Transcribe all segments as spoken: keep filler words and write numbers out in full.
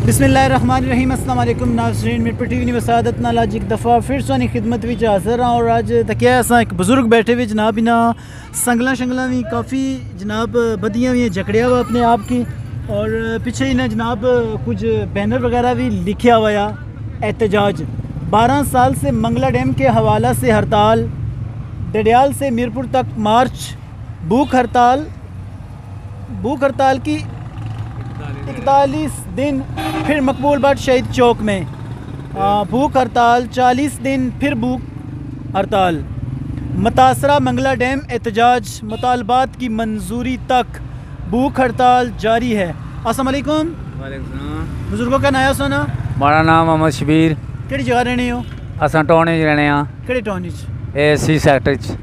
बिस्मिल्लाहिर्रहमानिर्रहीम। अस्सलाम वालेकुम नाज़रीन, मिरपुर टीवी नी वसादत नाल अज एक दफ़ा फिर सोनी खिदमत विच हाज़र हाँ। और अज तकिया असा एक बुजुर्ग बैठे हुए जनाब, इना संगला शंगला भी काफ़ी जनाब बदियाँ हुई जकड़िया हुआ अपने आप की, और पीछे ही ना जनाब कुछ बैनर वगैरह भी लिखा हुआ एहतजाज। बारह साल से मंगला डैम के हवाला से हड़ताल, डडियाल से मीरपुर तक मार्च, भूख हड़ताल भूख हड़ताल की इकतालीस दिन, फिर मकबूल भट्ट शहीद चौक में भूख हड़ताल, चालीस दिन फिर भूख हड़ताल। मुतासरा मंगला डैम एहतजाज, मुतालबात की मंजूरी तक भूख हड़ताल जारी है। अस्सलाम वालेकुम। बुजुर्गों का नाया सुना? मेरा नाम मोहम्मद शबीर। केड़ी जगह रहने हो? असा टाउन च रहने हाँ। केड़े टाउन च? ए सी सैक्टर च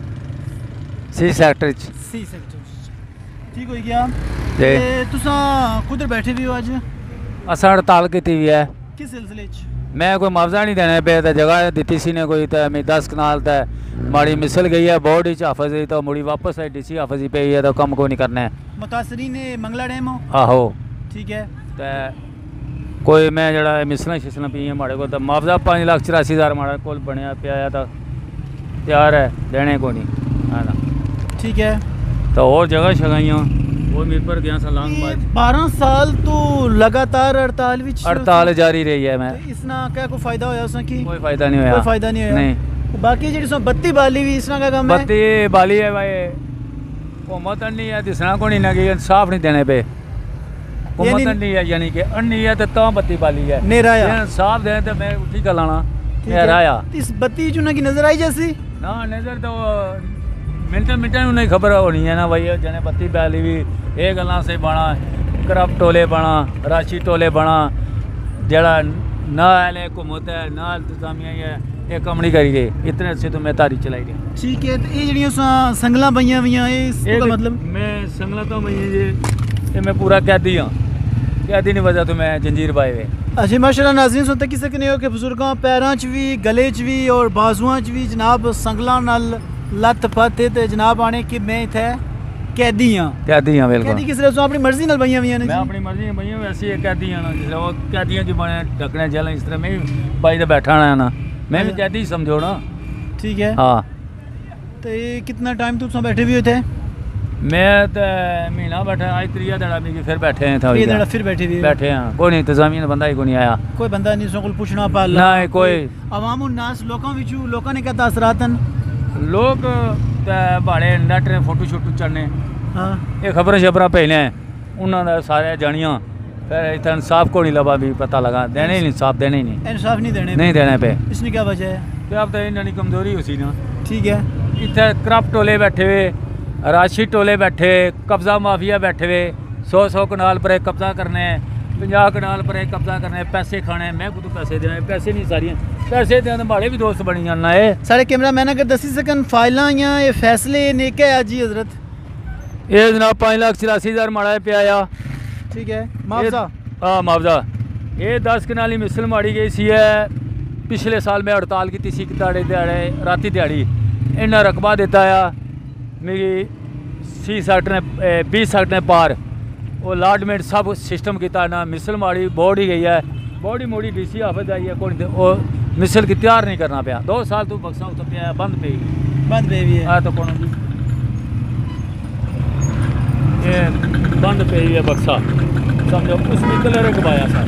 सी सैक्टर च सी सैक्टर ठीक हो गया। ते तुसा कुधर बैठे भी हो अज? असा हड़ताल की हुई है। किस सिलसिले च? मैं कोई मुआवजा नहीं देने पे, तो जगह दी सी ने कोई, तो मैं दस कनाल तो माड़ी मिसल गई है बोर्ड हाफज, तो मुड़ी वापस आई डी सी हाफज पे है, तो कम कोई नहीं करना है। मुतासरी ने मंगला डैम हो? आहो ठीक है। तो कोई मैं जरा मिसलें शिसलें पी है माड़े को, तो मुआवजा पाँच लाख चौरासी हज़ार माड़े को बनया पाया, तो तैयार है देने को नहीं है ना। ठीक है। तो और जगह शगाइयाँ वो मेरे पर गया सलांग बाज। बारह साल तो लगातार हड़ताल विच हड़ताल जारी रही है। मैं तो इसना क्या कोई फायदा होया उसना की? कोई फायदा नहीं होया। कोई फायदा नहीं होया। नहीं। तो बाकी जेडी सो बत्ती बाली भी इसना क्या काम है? बत्ती बाली है भाई, हुकूमत अन्नी है दिसना को नहीं लगी, इंसाफ नहीं देने पे हुकूमत अन्नी है, यानी कि अन्नी है तो बत्ती बाली है। नेराया इंसाफ देने तो मैं उठी कर लाना नेराया। इस बत्ती चुना की नजर आई जैसी ना नजर तो मिनट मिनटा नहीं खबर होनी है ना भाई, जने बत्ती बाली भी ये गल्लां से बना करप टोले बना राशि टोले बना जड़ा ना आले हुकूमत है ना इंतजामिया है, ये कम नहीं करी गई, इतने अच्छे तो मैं तारी चलाई गई। ठीक है। तो ये जड़ियाँ संगला बइयां हुई इसका मतलब? मैं संगला तो बई जी, ये मैं पूरा कैदी हाँ, कैदी नहीं वजह तो मैं जंजीर पाए हुए। अच्छा माशाल्लाह नाज़रीन, सुनते किसे कने हो कि बुजुर्गों पैरों च भी गले च भी और बाजुआं च भी जनाब संगला नाल लत पत ते जनाब आने कि मैं इत्थे कैदी हाँ। कैदी हाँ बिल्कुल। कैदी किस तरह अपनी मर्जी नाल बइयां हुई ने? मैं अपनी मर्जी बइयां वैसे ही कैदी हाँ, जिस तरह वो कैदियों की बने ढकने जेल, इस तरह मैं बाई दे बैठा है ना, मैं भी कैदी समझो ना। ठीक है। हाँ। तो ये कितना टाइम तुम बैठे भी थे? मैं तो महीना बैठा, आज त्रिया दिहाड़ा भी फिर बैठे हैं था फिर बैठे भी बैठे हैं। कोई नहीं इंतजामिया बंदा ही कोई नहीं आया, कोई बंदा नहीं सो पूछना पाला ना कोई अवाम उन्नास लोगों विचू लोगों ने क्या तासरात लोग बाड़े नैट ने फोटो शोटो चढ़ने ये खबर शबर पहले उन्होंने सारे जानिया, फिर इतना इंसाफ को नहीं लगा भी पता लगा, देने ही इंसाफ देने ही नहीं इंसाफ नहीं देने नहीं देने पे। इसने क्या वजह है? तो अब तो इन्होंने कमजोरी उसी ना। ठीक है। इतने करप्ट टोले बैठे हुए, राशि टोले बैठे, कब्जा माफिया बैठे हुए, सौ सौ कनाल पर कब्जा करने, पंजाह कनाल पर कब्जा करने, पैसे खाने, मैं खुद पैसे देने, पैसे नहीं सारियां पैसे देने माड़े भी दोस्त बनी जाना है। सारे कैमरा मैन अगर दसी सकन फाइलां या ये फैसले ने क्या है जी हजरत? ये जनाब पाँच लाख चौरासी हज़ार माड़ा पे आया। ठीक है। मुआवजा? हाँ मुआवजा। ये दस कनाली मिसल माड़ी गई सी है, पिछले साल में हड़ताल की तीसी दिहाड़े दिहाड़े राती दिहाड़ी इन्हें रकबा देता है मेरी सी सैक्टर ने बीस सैक्टर ने पार वो अलाटमेंट सब सिस्टम किया ना, मिसल माड़ी बोर्ड ही गई है, बोर्ड ही मोड़ी डी सी हाफज आई है, कोई वो मिसल की तैयार नहीं करना पाया। दो साल तो बक्सा उतर पाया बंद पे बंद पे भी है। हाँ तो कौन जी ये बंद पे ही है बक्सा समझो, उस निकले रकबाया सर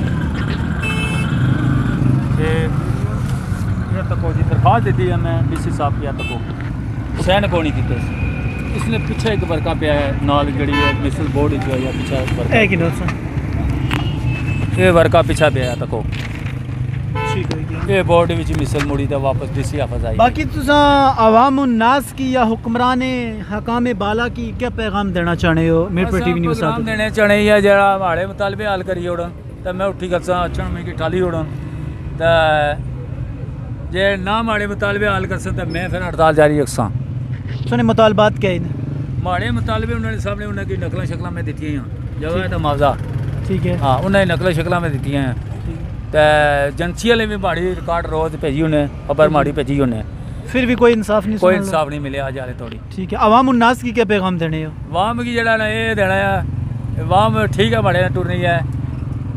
ये ये तको जी दरखास्त दी है मैं डी सी साहब किया तको सैन को नहीं की, इसने पीछे एक वर्का पे है नाल जड़ी है मिसल बोर्ड जो है पीछे वर्का है कि नोट ये वर्का पीछे पे है तको ठीक है। ये बोर्ड विच मिसल मुड़ी तो वापस डीसी हाफज आई। बाकी तुसा अवाम उन्नास की या हुक्मरान हकाम बाला की क्या पैगाम देना चाहते हो? मीरपुर टीवी न्यूज़ पैगाम देने चाहने है जरा हमारे मुतालबे हल करिए उड़न, तो मैं उठी करसा अच्छा मैं की ठाली उड़न, तो जे ना हमारे मुतालबे हल कर सकता मैं फिर हड़ताल जारी रखसा। सुने मुतालबात क्या है? माड़े मुतालबे उन्होंने सामने उन्होंने नकल शक्ल में दी हैं जगह तो मुआवजा। ठीक है। हाँ उन्हें नकल शक्ल में दी हैं, तो एजेंसी वाले भी माड़ी रिकॉर्ड रोज भेजी उन्हें, खबर माड़ी भेजी उन्हें, फिर भी कोई इंसाफ नहीं कोई इंसाफ नहीं मिले आज आले थोड़ी। ठीक है। अवाम उन्नास की क्या पैगाम देने हो? अवाम की जरा ना ये देना है, अवाम ठीक है बड़े टुर रही है,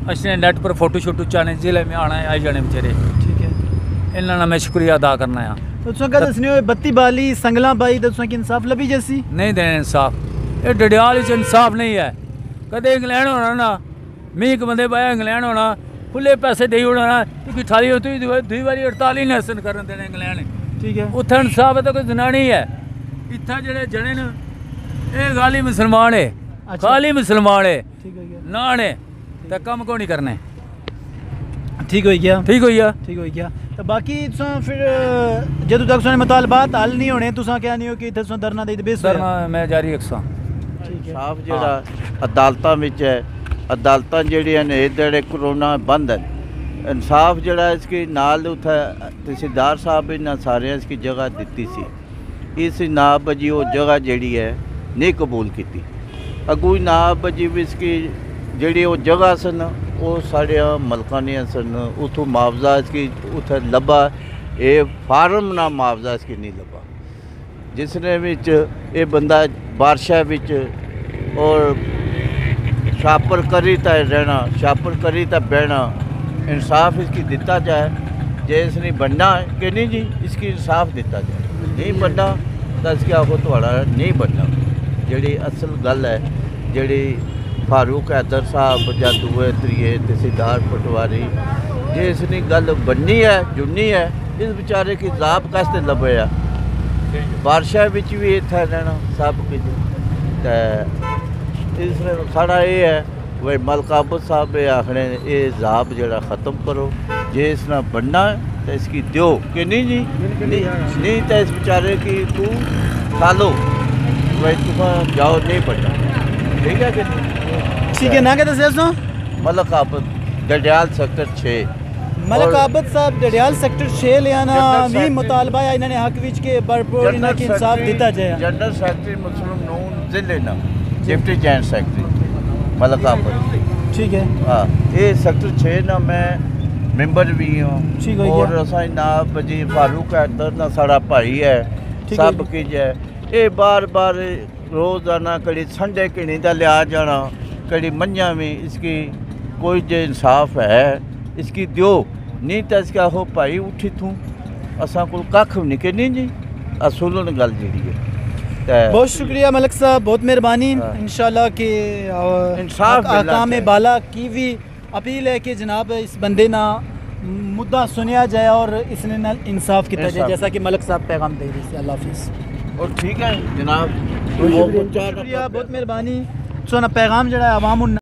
असने नेट पर फोटो शोटो चाने जिले में आना है आई जाने बेचारे ठीक है इन्होंने ना मैं शुक्रिया अदा करना है तो तुसा क्या दसने हो बत्ती बाली संगला बाई तो तुसा की इंसाफ लभी जैसी नहीं देने इंसाफ ये डडियाल च इंसाफ नहीं है कदे इंग्लैंड होना ना मीक बंदे पाया इंग्लैंड होना खुले पैसे दे होना क्योंकि थाली होती दुई बारी हड़ताल ही नसन कर देने इंग्लैंड ठीक है उत्थे इंसाफ है तो कोई जनानी है इतना जेडे जने न ये गाली मुसलमान है अच्छा। खाली मुसलमान है ठीक हो गया ना ने तो कम को नहीं करने ठीक हो गया ठीक हो गया ठीक हो गया तो बाकी तुसा फिर जदों तक सुने मुतालबात हल नहीं होने तुसा क्या नहीं हो कि इत्थे तुसा धरना दे बेस सर मैं जारी रखसा ਸਾਫ ਜਿਹੜਾ ਅਦਾਲਤਾਂ ਵਿੱਚ ਹੈ ਅਦਾਲਤਾਂ ਜਿਹੜੀਆਂ ਨੇ ਜਿਹੜੇ ਕਰੋਨਾ ਬੰਦ ਹੈ ਇਨਸਾਫ ਜਿਹੜਾ ਇਸकी ਨਾਲ ਉੱਥੇ ਤਹਿਸੀਲਦਾਰ ਸਾਹਿਬ ਇਹਨਾਂ ਸਾਰਿਆਂ ਇਸकी ਜਗ੍ਹਾ ਦਿੱਤੀ ਸੀ ਇਸ ਨਾਬ ਜੀ ਉਹ ਜਗ੍ਹਾ ਜਿਹੜੀ ਹੈ ਨਹੀਂ ਕਬੂਲ ਕੀਤੀ ਅਗੂ ਨਾਬ ਜੀ ਵੀ ਇਸकी ਜਿਹੜੀ ਉਹ ਜਗ੍ਹਾ ਸਨ ਉਹ ਸਾਡੇ ਮਲਕਾਂ ਨੇ ਸਨ ਉਥੋਂ ਮੁਆਵਜ਼ਾ ਇਸकी ਉੱਥੇ ਲੱਭਾ ਇਹ ਫਾਰਮ ਨਾ ਮੁਆਵਜ਼ਾ ਇਸकी ਨਹੀਂ ਲੱਭਾ ਜਿਸ ਨੇ ਵਿੱਚ ਇਹ ਬੰਦਾ ਬਾਰਸ਼ਾ ਵਿੱਚ ਔਰ ਛਾਪਰ ਕਰੀ ਤਾਂ ਰਹਿਣਾ ਛਾਪਰ ਕਰੀ ਤਾਂ ਬਹਿਣਾ इंसाफ इसकी दिता जाए जे इसने बनना है कि नहीं जी इसकी इंसाफ दिता जाए नहीं बनना तो इसके आखो थोड़ा नहीं बनना जी असल गल है जी फारूक हैदर साहब या दूए त्रिए तहसीलदार पटवारी जे इसने गल बननी है जुड़नी है इस बेचारे की जाब कैसे लभे आ बारिशा भी इतना रहना सब कुछ इसने साड़ा ये है वही मलकाबत साहब ये आखने ये जाब जरा ख़त्म करो जे इस ना बनना है तो इसकी दो कि नहीं जी नहीं, नहीं तो इस बेचारे की तू खा लो वही तुम जाओ नहीं बनना ठीक है कि ठीक है ना कहते से मलकाबत डडियाल सेक्टर छः मलकाबत साहब डडियाल सेक्टर छः ले आना भी मुतालबा है इन्होंने हक विच के भरपूर इन्हें की इंसाफ दिता जाए जनरल सेक्रेटरी मुस्लिम नून जिले ना डिप्टी जॉइंट सेक्रेटरी मलकाबत ठीक है हाँ ये सेक्टर छः ना मैं मैंबर भी ठीक हूँ है और असाई नाब जी फारूक हैदर ना साड़ा भाई है ठीक सब है। की है ये बार बार रोज़ाना कड़ी संडे किणी का लिया जाना कड़ी मंझा भी इसकी कोई जो इंसाफ है इसकी दियो नहीं तो इसका हो भाई उठी तू असा को कख नहीं कि नहीं जी असुलन गल जी है बहुत शुक्रिया मलिक साहब बहुत मेहरबानी इंशाल्लाह कि इंसाफ अहकाम बाला की भी अपील है कि जनाब इस बंदे ना मुद्दा सुनिया जाए और इसने ना इंसाफ किया जाए जैसा कि मलिक साहब पैगाम दे रहे थे अल्लाह हाफिज़ और ठीक है जनाब शुक्रिया बहुत मेहरबानी सो ना पैगाम जड़ा अवाम